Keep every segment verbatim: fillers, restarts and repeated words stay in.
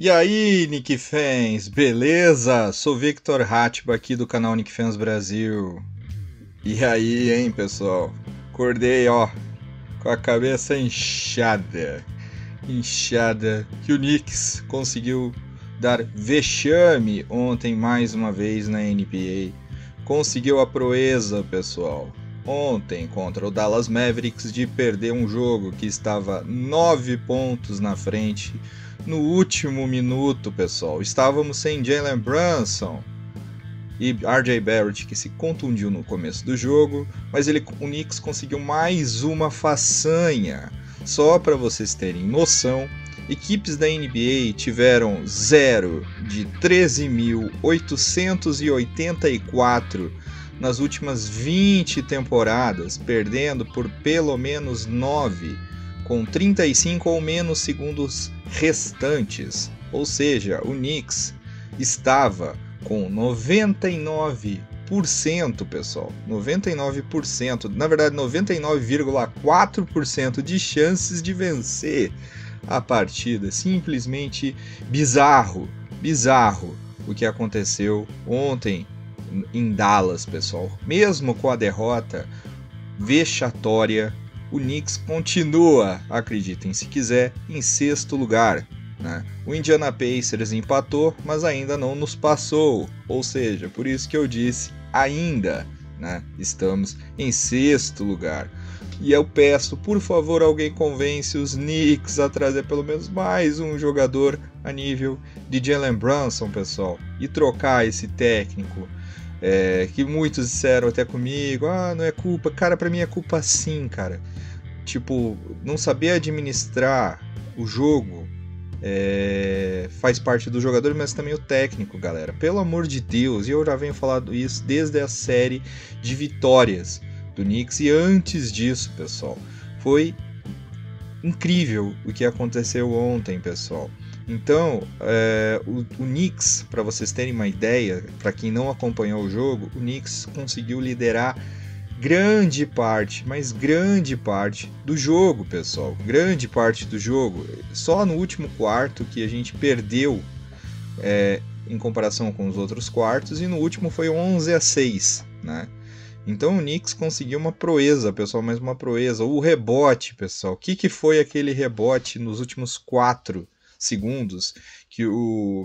E aí, Nick Fans, beleza? Sou Victor Hatba aqui do canal Nick Fans Brasil. E aí, hein, pessoal? Acordei, ó, com a cabeça inchada. Inchada que o Knicks conseguiu dar vexame ontem mais uma vez na N B A. Conseguiu a proeza, pessoal. Ontem contra o Dallas Mavericks de perder um jogo que estava nove pontos na frente no último minuto, pessoal. Estávamos sem Jalen Brunson e R J Barrett, que se contundiu no começo do jogo, mas ele, o Knicks conseguiu mais uma façanha. Só para vocês terem noção, equipes da N B A tiveram zero de treze mil oitocentos e oitenta e quatro nas últimas vinte temporadas, perdendo por pelo menos nove, com trinta e cinco ou menos segundos restantes. Ou seja, o Knicks estava com noventa e nove por cento, pessoal, noventa e nove por cento, na verdade noventa e nove vírgula quatro por cento de chances de vencer a partida. Simplesmente bizarro, bizarro o que aconteceu ontem em Dallas, pessoal. Mesmo com a derrota vexatória, o Knicks continua, acreditem se quiser, em sexto lugar, né? O Indiana Pacers empatou, mas ainda não nos passou, ou seja, por isso que eu disse ainda, né? Estamos em sexto lugar. E eu peço, por favor, alguém convence os Knicks a trazer pelo menos mais um jogador a nível de Jalen Brunson, pessoal, e trocar esse técnico. É, que muitos disseram até comigo, ah, não é culpa, cara, pra mim é culpa sim, cara. Tipo, não saber administrar o jogo é, faz parte do jogador, mas também o técnico, galera. Pelo amor de Deus, e eu já venho falando isso desde a série de vitórias do Knicks, e antes disso, pessoal, foi incrível o que aconteceu ontem, pessoal. Então, é, o, o Knicks, para vocês terem uma ideia, para quem não acompanhou o jogo, o Knicks conseguiu liderar grande parte, mas grande parte do jogo, pessoal. Grande parte do jogo. Só no último quarto que a gente perdeu é, em comparação com os outros quartos, e no último foi onze a seis, né? Então o Knicks conseguiu uma proeza, pessoal, mais uma proeza. O rebote, pessoal. O que, que foi aquele rebote nos últimos quatro segundos que o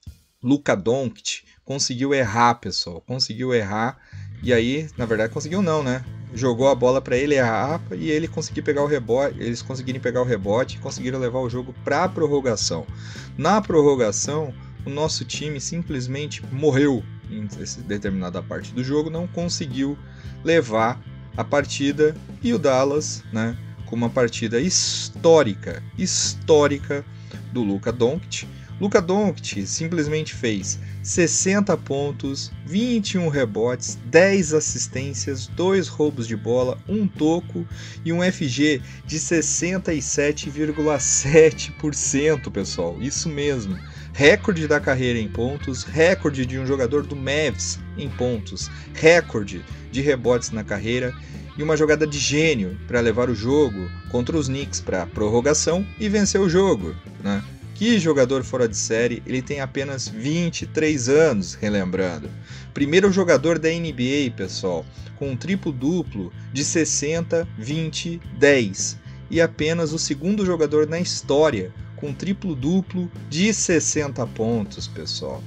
Luka Doncic conseguiu errar, pessoal, conseguiu errar, e aí, na verdade, conseguiu não, né? Jogou a bola para ele errar e ele conseguiu pegar o rebote, eles conseguiram pegar o rebote e conseguiram levar o jogo para a prorrogação. Na prorrogação, o nosso time simplesmente morreu em determinada parte do jogo, não conseguiu levar a partida, e o Dallas, né, com uma partida histórica, histórica do Luka Doncic. Luka Doncic simplesmente fez sessenta pontos, vinte e um rebotes, dez assistências, dois roubos de bola, um toco e um F G de sessenta e sete vírgula sete por cento, pessoal. Isso mesmo. Recorde da carreira em pontos, recorde de um jogador do Mavs em pontos, recorde de rebotes na carreira, e uma jogada de gênio para levar o jogo contra os Knicks para prorrogação e vencer o jogo, né? Que jogador fora de série, ele tem apenas vinte e três anos, relembrando. Primeiro jogador da N B A, pessoal, com um triplo-duplo de sessenta, vinte, dez. E apenas o segundo jogador na história com um triplo-duplo de sessenta pontos, pessoal.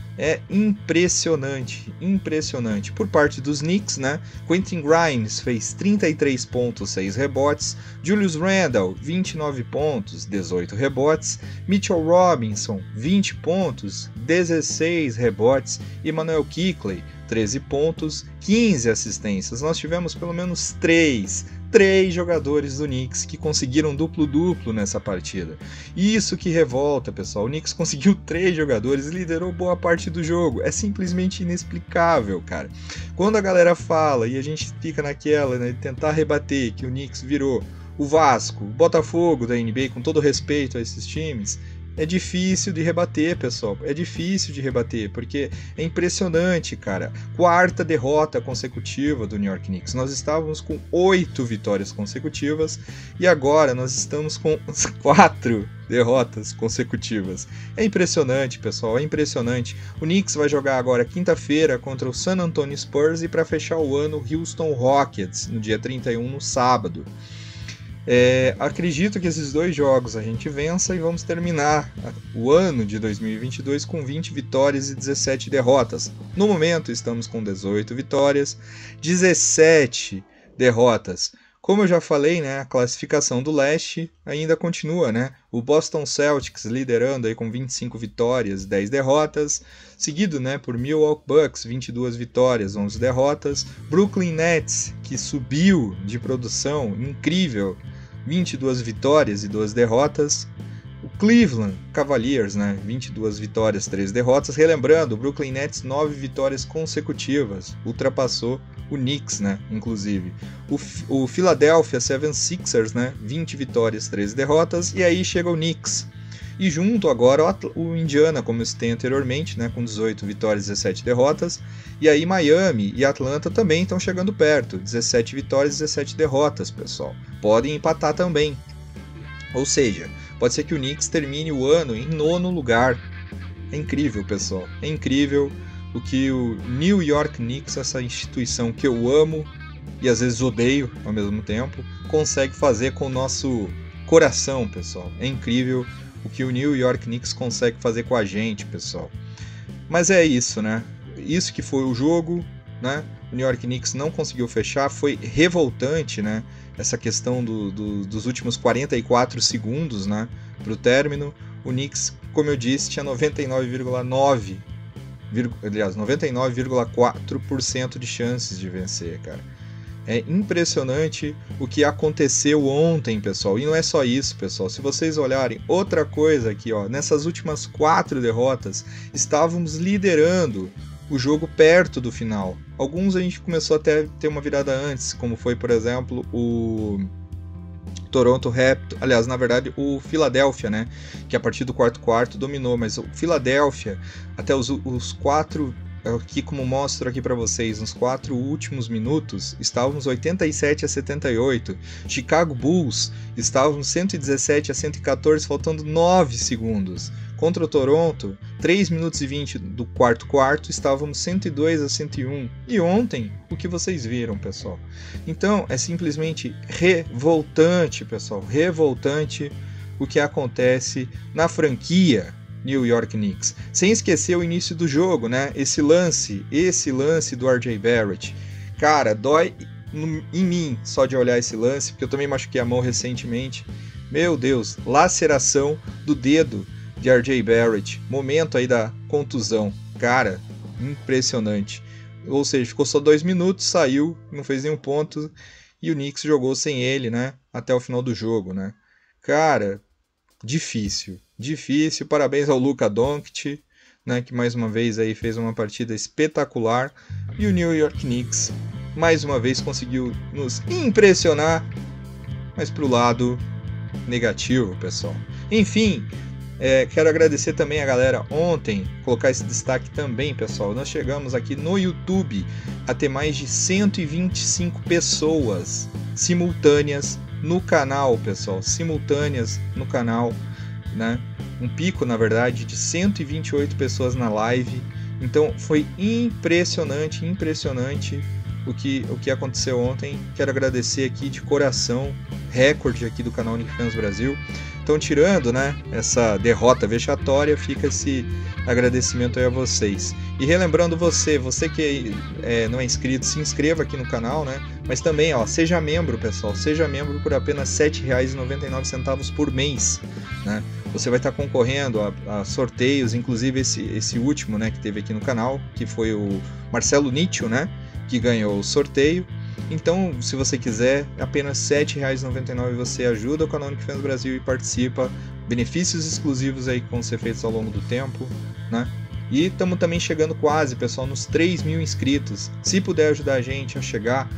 É impressionante, impressionante. Por parte dos Knicks, né? Quentin Grimes fez trinta e três pontos, seis rebotes. Julius Randle, vinte e nove pontos, dezoito rebotes. Mitchell Robinson, vinte pontos, dezesseis rebotes. Emmanuel Quickley, treze pontos, quinze assistências. Nós tivemos pelo menos três Três jogadores do Knicks que conseguiram duplo-duplo nessa partida. Isso que revolta, pessoal. O Knicks conseguiu três jogadores e liderou boa parte do jogo. É simplesmente inexplicável, cara. Quando a galera fala e a gente fica naquela, né, de tentar rebater que o Knicks virou o Vasco, o Botafogo da N B A, com todo respeito a esses times, é difícil de rebater, pessoal. É difícil de rebater, porque é impressionante, cara. Quarta derrota consecutiva do New York Knicks. Nós estávamos com oito vitórias consecutivas e agora nós estamos com quatro derrotas consecutivas. É impressionante, pessoal. É impressionante. O Knicks vai jogar agora quinta-feira contra o San Antonio Spurs e para fechar o ano, o Houston Rockets, no dia trinta e um, no sábado. É, acredito que esses dois jogos a gente vença e vamos terminar o ano de dois mil e vinte e dois com vinte vitórias e dezessete derrotas. No momento estamos com dezoito vitórias, dezessete derrotas. Como eu já falei, né, a classificação do leste ainda continua, né? O Boston Celtics liderando aí com vinte e cinco vitórias, dez derrotas, seguido, né, por Milwaukee Bucks, vinte e duas vitórias, onze derrotas, Brooklyn Nets, que subiu de produção, incrível, vinte e duas vitórias e duas derrotas, o Cleveland Cavaliers, né, vinte e duas vitórias, três derrotas, relembrando, o Brooklyn Nets, nove vitórias consecutivas, ultrapassou o Knicks, né, inclusive. O, o Philadelphia seventy-sixers, né, vinte vitórias, treze derrotas, e aí chega o Knicks. E junto agora o, o Indiana, como eu citei anteriormente, né, com dezoito vitórias, dezessete derrotas, e aí Miami e Atlanta também estão chegando perto, dezessete vitórias, dezessete derrotas, pessoal. Podem empatar também. Ou seja, pode ser que o Knicks termine o ano em nono lugar. É incrível, pessoal. É incrível o que o New York Knicks, essa instituição que eu amo e às vezes odeio ao mesmo tempo, consegue fazer com o nosso coração, pessoal. É incrível o que o New York Knicks consegue fazer com a gente, pessoal. Mas é isso, né? Isso que foi o jogo, né? O New York Knicks não conseguiu fechar, foi revoltante, né? Essa questão do, do, dos últimos quarenta e quatro segundos, né? Para o término. O Knicks, como eu disse, tinha noventa e nove vírgula nove por cento aliás, noventa e nove vírgula quatro por cento de chances de vencer, cara. É impressionante o que aconteceu ontem, pessoal. E não é só isso, pessoal. Se vocês olharem, outra coisa aqui, ó, nessas últimas quatro derrotas, estávamos liderando o jogo perto do final. Alguns a gente começou até a ter uma virada antes, como foi, por exemplo, o Toronto Raptors, aliás, na verdade, o Philadelphia, né, que a partir do quarto quarto dominou, mas o Philadelphia, até os, os quatro, aqui como mostro aqui para vocês, nos quatro últimos minutos, estávamos oitenta e sete a setenta e oito, Chicago Bulls estávamos cento e dezessete a cento e quatorze, faltando nove segundos, contra o Toronto, três minutos e vinte do quarto quarto, estávamos cento e dois a cento e um. E ontem, o que vocês viram, pessoal? Então, é simplesmente revoltante, pessoal, revoltante o que acontece na franquia New York Knicks. Sem esquecer o início do jogo, né? Esse lance, esse lance do R J Barrett. Cara, dói em mim só de olhar esse lance, porque eu também machuquei a mão recentemente. Meu Deus, laceração do dedo de R J Barrett, momento aí da contusão, cara, impressionante. Ou seja, ficou só dois minutos, saiu, não fez nenhum ponto e o Knicks jogou sem ele, né, até o final do jogo, né. Cara, difícil, difícil. Parabéns ao Luka Doncic, né, que mais uma vez aí fez uma partida espetacular, e o New York Knicks mais uma vez conseguiu nos impressionar, mas pro lado negativo, pessoal. Enfim, É, quero agradecer também a galera ontem, colocar esse destaque também, pessoal. Nós chegamos aqui no YouTube a ter mais de cento e vinte e cinco pessoas simultâneas no canal, pessoal. Simultâneas no canal, né? Um pico, na verdade, de cento e vinte e oito pessoas na live. Então foi impressionante, impressionante o que, o que aconteceu ontem. Quero agradecer aqui de coração, recorde aqui do canal Knicks Fans Brasil. Então, tirando, né, essa derrota vexatória, fica esse agradecimento aí a vocês. E relembrando você, você que é, não é inscrito, se inscreva aqui no canal, né? Mas também, ó, seja membro, pessoal, seja membro por apenas sete reais e noventa e nove centavos por mês, né? Você vai estar concorrendo a, a sorteios, inclusive esse, esse último, né, que teve aqui no canal, que foi o Marcelo Nietzsche, né, que ganhou o sorteio. Então, se você quiser, apenas sete reais e noventa e nove centavos você ajuda o canal Knicks Fans Brasil e participa. Benefícios exclusivos aí que vão ser feitos ao longo do tempo, né? E estamos também chegando quase, pessoal, nos três mil inscritos. Se puder ajudar a gente a chegar,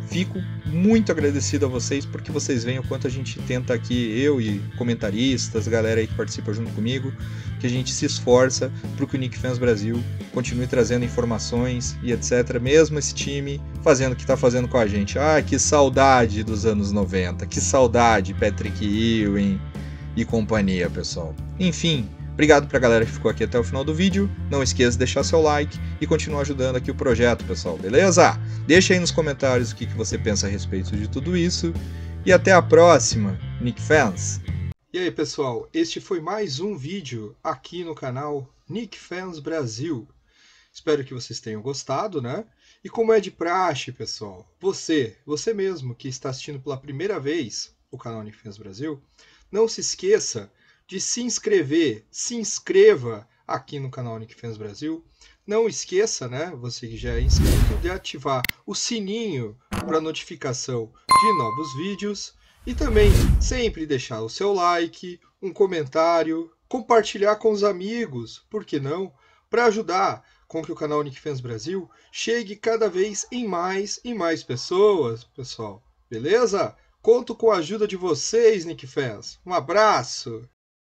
Fico muito agradecido a vocês, porque vocês veem o quanto a gente tenta aqui, eu e comentaristas, galera aí que participa junto comigo, que a gente se esforça para que o Knick Fans Brasil continue trazendo informações e etcétera. Mesmo esse time fazendo o que está fazendo com a gente. Ah, que saudade dos anos noventa, que saudade Patrick Ewing e companhia, pessoal. Enfim, obrigado pra galera que ficou aqui até o final do vídeo. Não esqueça de deixar seu like e continuar ajudando aqui o projeto, pessoal, beleza? Deixa aí nos comentários o que você pensa a respeito de tudo isso. E até a próxima, Knick Fans! E aí, pessoal, este foi mais um vídeo aqui no canal Knick Fans Brasil. Espero que vocês tenham gostado, né? E como é de praxe, pessoal, você, você mesmo que está assistindo pela primeira vez o canal Knick Fans Brasil, não se esqueça de se inscrever, se inscreva aqui no canal Knick Fans Brasil. Não esqueça, né, você que já é inscrito, de ativar o sininho para notificação de novos vídeos e também sempre deixar o seu like, um comentário, compartilhar com os amigos, por que não, para ajudar com que o canal Knick Fans Brasil chegue cada vez em mais e mais pessoas, pessoal. Beleza? Conto com a ajuda de vocês, Knick Fans. Um abraço!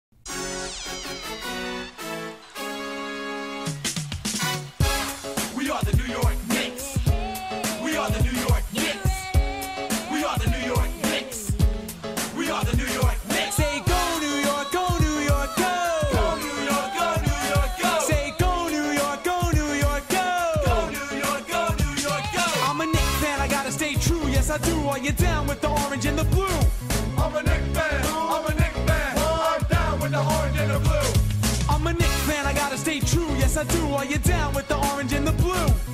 We are the New York Knicks. We are the New York Knicks. We are the New York Knicks. We are the New York Knicks. Say go New York, go New York, go. Go New York, go New York, go. Say go New York, go New York, go. Go New York, go New York, go. I'm a Knicks fan, I gotta stay true. Yes I do. Are you down with the orange and the blue? I'm a Knicks fan. I'm a Knicks fan. I'm down with the orange and the blue. I'm a Knicks fan, I gotta stay true. Yes I do. Are you down with the orange and the blue?